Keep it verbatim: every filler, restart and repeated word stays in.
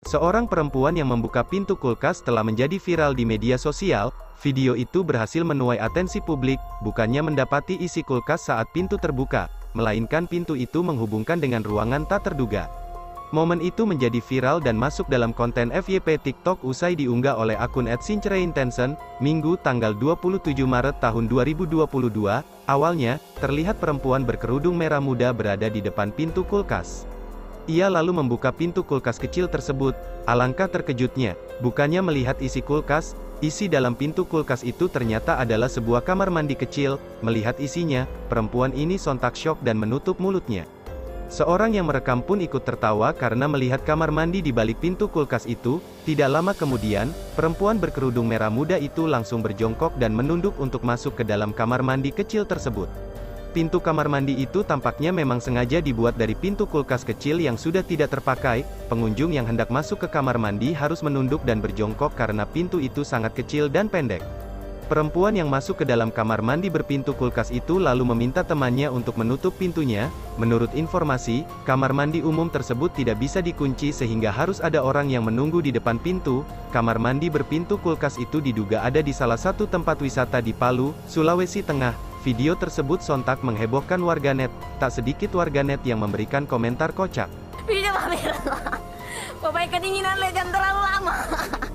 Seorang perempuan yang membuka pintu kulkas telah menjadi viral di media sosial. Video itu berhasil menuai atensi publik, bukannya mendapati isi kulkas saat pintu terbuka, melainkan pintu itu menghubungkan dengan ruangan tak terduga. Momen itu menjadi viral dan masuk dalam konten F Y P TikTok usai diunggah oleh akun et sinceraintention, Minggu tanggal dua puluh tujuh Maret tahun dua ribu dua puluh dua. Awalnya, terlihat perempuan berkerudung merah muda berada di depan pintu kulkas. Ia lalu membuka pintu kulkas kecil tersebut. Alangkah terkejutnya, bukannya melihat isi kulkas, isi dalam pintu kulkas itu ternyata adalah sebuah kamar mandi kecil. Melihat isinya, perempuan ini sontak syok dan menutup mulutnya. Seorang yang merekam pun ikut tertawa karena melihat kamar mandi di balik pintu kulkas itu. Tidak lama kemudian, perempuan berkerudung merah muda itu langsung berjongkok dan menunduk untuk masuk ke dalam kamar mandi kecil tersebut. Pintu kamar mandi itu tampaknya memang sengaja dibuat dari pintu kulkas kecil yang sudah tidak terpakai. Pengunjung yang hendak masuk ke kamar mandi harus menunduk dan berjongkok karena pintu itu sangat kecil dan pendek. Perempuan yang masuk ke dalam kamar mandi berpintu kulkas itu lalu meminta temannya untuk menutup pintunya. Menurut informasi, kamar mandi umum tersebut tidak bisa dikunci sehingga harus ada orang yang menunggu di depan pintu. Kamar mandi berpintu kulkas itu diduga ada di salah satu tempat wisata di Palu, Sulawesi Tengah. Video tersebut sontak menghebohkan warganet. Tak sedikit warganet yang memberikan komentar kocak. Video pamer. Pemain kedinginan le, jangan terlalu lama.